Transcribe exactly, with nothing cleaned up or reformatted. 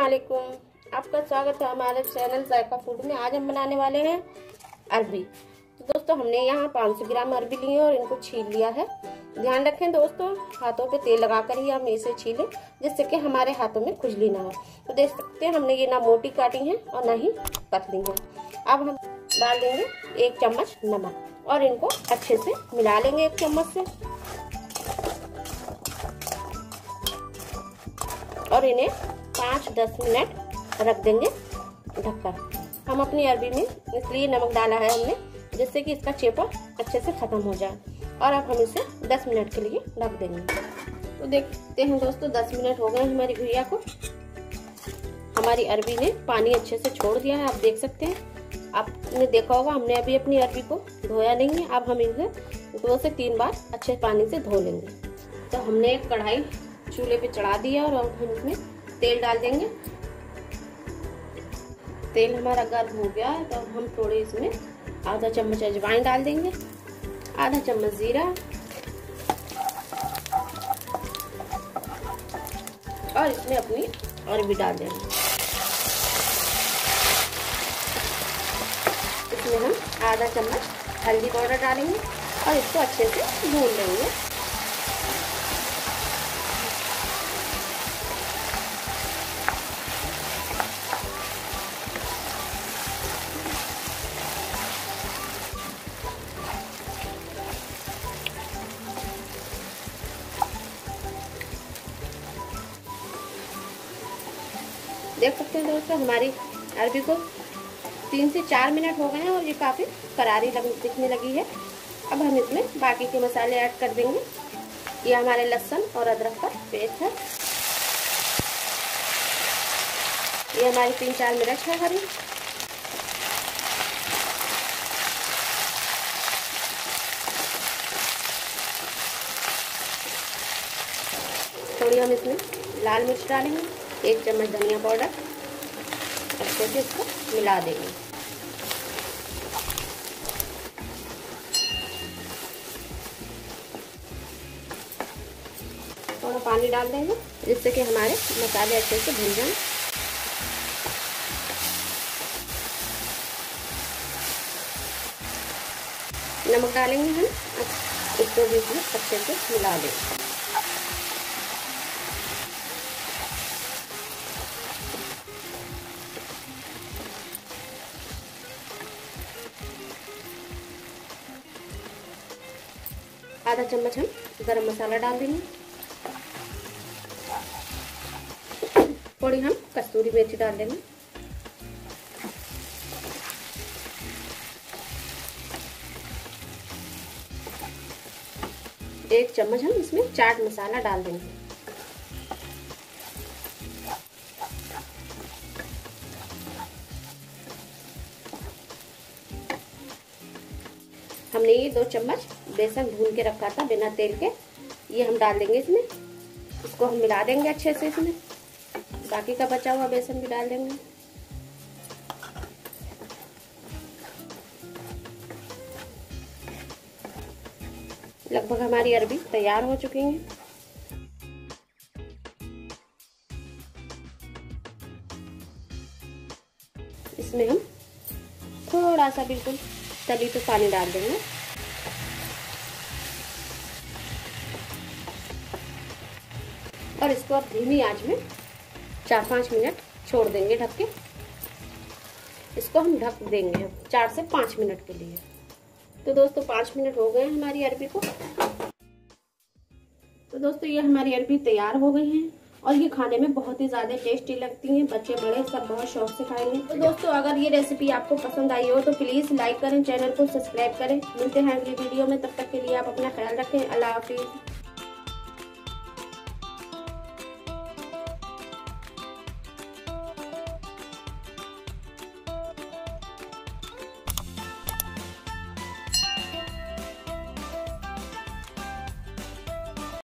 वालेकुम, आपका स्वागत है हमारे चैनल जायका फूड में। आज हम बनाने वाले हैं अरबी। तो दोस्तों हमने यहाँ पाँच सौ ग्राम अरबी ली है और इनको छील लिया है। ध्यान रखें दोस्तों, हाथों पे तेल लगाकर ही हम इसे छीलें जिससे कि हमारे हाथों में खुजली ना हो। तो देख सकते हैं हमने ये ना मोटी काटी है और ना ही पतली है। अब हम डाल देंगे एक चम्मच नमक और इनको अच्छे से मिला लेंगे एक चम्मच से और इन्हें पाँच दस मिनट रख देंगे ढककर। हम अपनी अरबी में इसलिए नमक डाला है हमने जिससे कि इसका चेपा अच्छे से खत्म हो जाए। और अब हम इसे दस मिनट के लिए ढक देंगे। तो देखते हैं दोस्तों दस मिनट हो गए हमारी घुइया को। हमारी अरबी ने पानी अच्छे से छोड़ दिया है, आप देख सकते हैं। आपने देखा होगा हमने अभी अपनी अरबी को धोया नहीं है। अब हम इसे दो से तीन बार अच्छे पानी से धो लेंगे। तो हमने एक कढ़ाई चूल्हे पे चढ़ा दिया और अब हम इसमें तेल डाल देंगे। तेल हमारा गर्म हो गया है तो हम थोड़े इसमें आधा चम्मच अजवाइन डाल देंगे, आधा चम्मच जीरा और इसमें अपनी अरबी डाल देंगे। इसमें हम आधा चम्मच हल्दी पाउडर डालेंगे और इसको अच्छे से भून लेंगे। देख सकते हैं दोस्तों हमारी अरबी को तीन से चार मिनट हो गए हैं और ये काफ़ी करारी लग दिखने लगी है। अब हम इसमें बाकी के मसाले ऐड कर देंगे। ये हमारे लहसुन और अदरक का पेस्ट है। ये हमारी तीन चार मिर्च है हरी, थोड़ी हम इसमें लाल मिर्च डालेंगे, एक चम्मच धनिया पाउडर, अच्छे से इसको मिला देंगे। थोड़ा पानी डाल देंगे जिससे कि हमारे मसाले अच्छे से भून जाएं। नमक डालेंगे हम, इसको भी इसमें अच्छे से मिला देंगे। आधा चम्मच हम गरम मसाला डाल देंगे, थोड़ी हम कस्तूरी मेथी डाल देंगे, एक चम्मच हम इसमें चाट मसाला डाल देंगे। हमने ये दो चम्मच बेसन भून के रखा था बिना तेल के, ये हम डाल देंगे इसमें। इसको हम मिला देंगे अच्छे से। इसमें बाकी का बचा हुआ बेसन भी डाल देंगे। लगभग हमारी अरबी तैयार हो चुकी है। इसमें हम थोड़ा सा बिल्कुल तली पे पानी डाल देंगे और इसको अब धीमी आंच में चार पाँच मिनट छोड़ देंगे ढक के। इसको हम ढक देंगे चार से पाँच मिनट के लिए। तो दोस्तों पाँच मिनट हो गए हमारी अरबी को। तो दोस्तों ये हमारी अरबी तैयार हो गई है और ये खाने में बहुत ही ज्यादा टेस्टी लगती हैं। बच्चे बड़े सब बहुत शौक से खाएंगे। तो दोस्तों अगर ये रेसिपी आपको पसंद आई हो तो प्लीज लाइक करें, चैनल को सब्सक्राइब करें। मिलते हैं अगली वीडियो में, तब तक के लिए आप अपना ख्याल रखें। अल्लाह हाफिज।